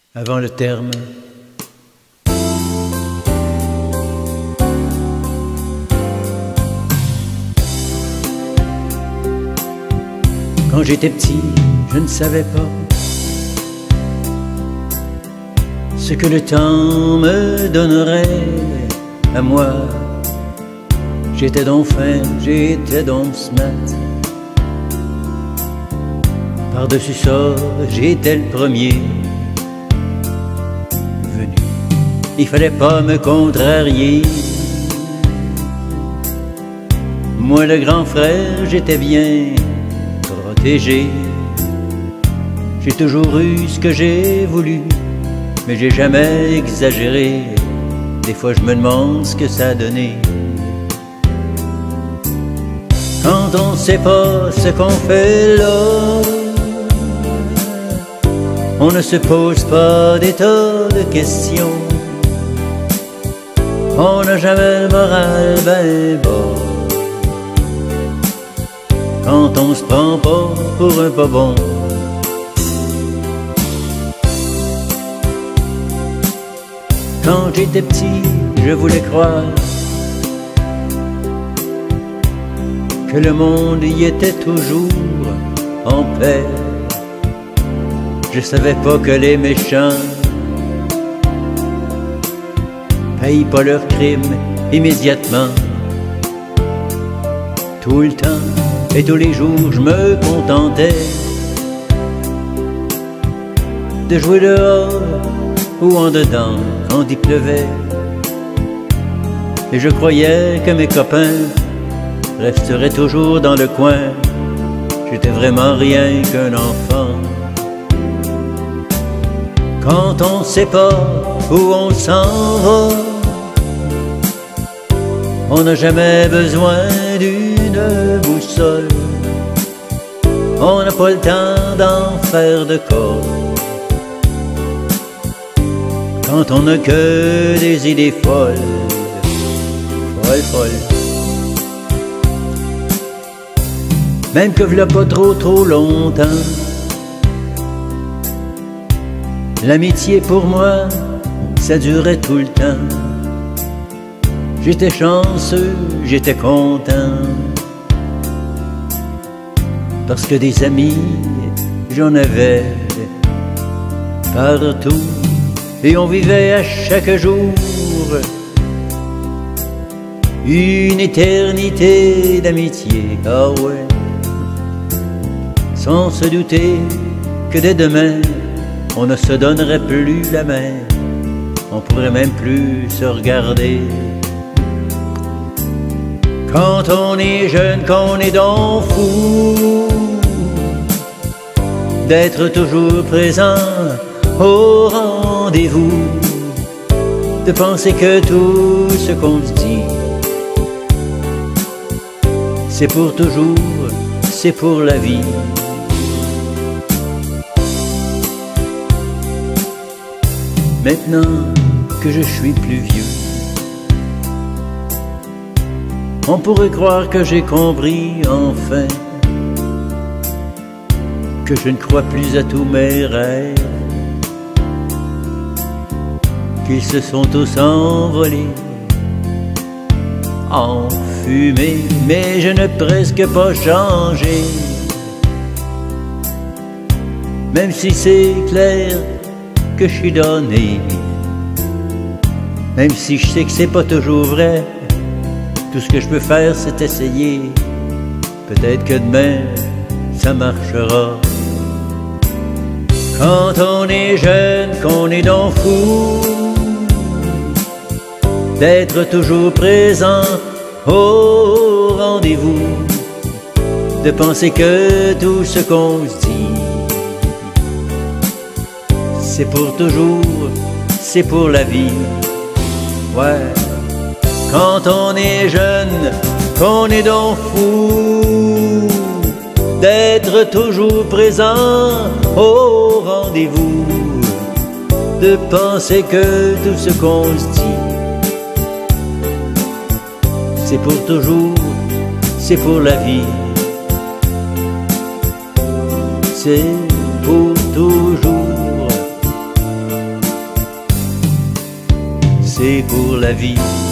avant le terme. Quand j'étais petit, je ne savais pas ce que le temps me donnerait à moi. J'étais donc fin, j'étais donc smart. Par-dessus ça, j'étais le premier venu. Il fallait pas me contrarier. Moi, le grand frère, j'étais bien protégé. J'ai toujours eu ce que j'ai voulu, mais j'ai jamais exagéré. Des fois je me demande ce que ça a donné. Quand on sait pas ce qu'on fait là, on ne se pose pas des tas de questions. On n'a jamais le moral ben bas quand on se prend pas pour un pas bon. Quand j'étais petit, je voulais croire que le monde y était toujours en paix. Je savais pas que les méchants payent pas leurs crimes immédiatement. Tout le temps et tous les jours, je me contentais de jouer dehors ou en dedans quand il pleuvait. Et je croyais que mes copains resteraient toujours dans le coin. J'étais vraiment rien qu'un enfant. Quand on sait pas où on s'en va, on n'a jamais besoin d'une boussole. On n'a pas le temps d'en faire de corps. Quand on n'a que des idées folles, folles, folles. Même que v'là pas trop longtemps, l'amitié pour moi, ça durait tout le temps. J'étais chanceux, j'étais content, parce que des amis, j'en avais partout. Et on vivait à chaque jour une éternité d'amitié. Ah ouais, sans se douter que dès demain on ne se donnerait plus la main. On pourrait même plus se regarder. Quand on est jeune, qu'on est donc fou d'être toujours présent au rendez-vous, de penser que tout ce qu'on se dit, c'est pour toujours, c'est pour la vie. Maintenant que je suis plus vieux, on pourrait croire que j'ai compris enfin que je ne crois plus à tous mes rêves, qu'ils se sont tous envolés en fumée. Mais je n'ai presque pas changé, même si c'est clair que je suis donné. Même si je sais que c'est pas toujours vrai, tout ce que je peux faire c'est essayer. Peut-être que demain ça marchera. Quand on est jeune, qu'on est donc fou d'être toujours présent au rendez-vous, de penser que tout ce qu'on se dit, c'est pour toujours, c'est pour la vie. Ouais. Quand on est jeune, qu'on est donc fou d'être toujours présent au rendez-vous, de penser que tout ce qu'on se dit, c'est pour toujours, c'est pour la vie. C'est pour toujours, c'est pour la vie.